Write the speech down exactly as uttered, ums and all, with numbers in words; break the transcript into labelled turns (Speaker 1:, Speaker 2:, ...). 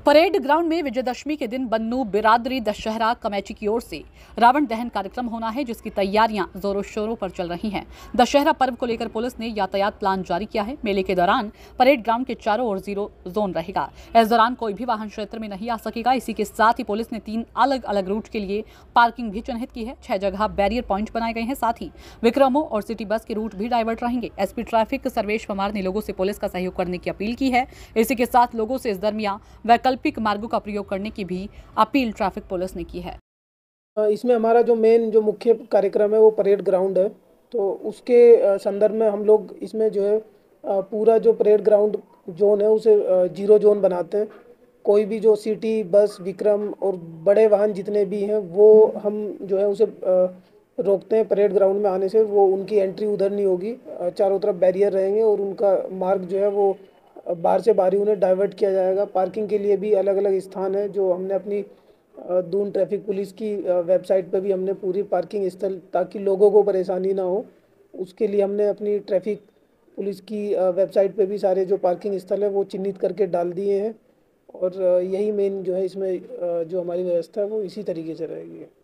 Speaker 1: Parade ground में विजयदशमी के दिन बन्नू बिरादरी दशहरा कमेटी की ओर से रावण दहन कार्यक्रम होना है, जिसकी तैयारियां जोरों शोरों पर चल रही हैं। दशहरा पर्व को लेकर पुलिस ने यातायात प्लान जारी किया है। मेले के दौरान परेड ग्राउंड के चारों ओर जीरो जोन रहेगा। इस दौरान कोई भी वाहन क्षेत्र में नहीं आ सकेगा। इसी के साथ ही पुलिस ने तीन अलग अलग रूट के लिए पार्किंग भी चिन्हित की है। छह जगह बैरियर पॉइंट बनाए गए हैं। साथ ही विक्रमो और सिटी बस के रूट भी डाइवर्ट रहेंगे। एसपी ट्रैफिक सर्वेश पवार ने लोगों से पुलिस का सहयोग करने की अपील की है। इसी के साथ लोगों से इस दरमियान वैकल्पिक मार्गों का प्रयोग करने की भी अपील ट्रैफिक पुलिस ने की है।
Speaker 2: इसमें हमारा जो मेन जो मुख्य कार्यक्रम है वो परेड ग्राउंड है, तो उसके संदर्भ में हम लोग इसमें जो है पूरा जो परेड ग्राउंड जोन है उसे जीरो जोन बनाते हैं। कोई भी जो सिटी बस विक्रम और बड़े वाहन जितने भी हैं वो हम जो है उसे रोकते हैं परेड ग्राउंड में आने से। वो उनकी एंट्री उधर नहीं होगी, चारों तरफ बैरियर रहेंगे और उनका मार्ग जो है वो बाहर से बाहरी उन्हें डाइवर्ट किया जाएगा। पार्किंग के लिए भी अलग अलग स्थान है जो हमने अपनी दून ट्रैफिक पुलिस की वेबसाइट पर भी हमने पूरी पार्किंग स्थल, ताकि लोगों को परेशानी ना हो, उसके लिए हमने अपनी ट्रैफिक पुलिस की वेबसाइट पे भी सारे जो पार्किंग स्थल है वो चिन्हित करके डाल दिए हैं। और यही मेन जो है इसमें जो हमारी व्यवस्था है वो इसी तरीके से रहेगी।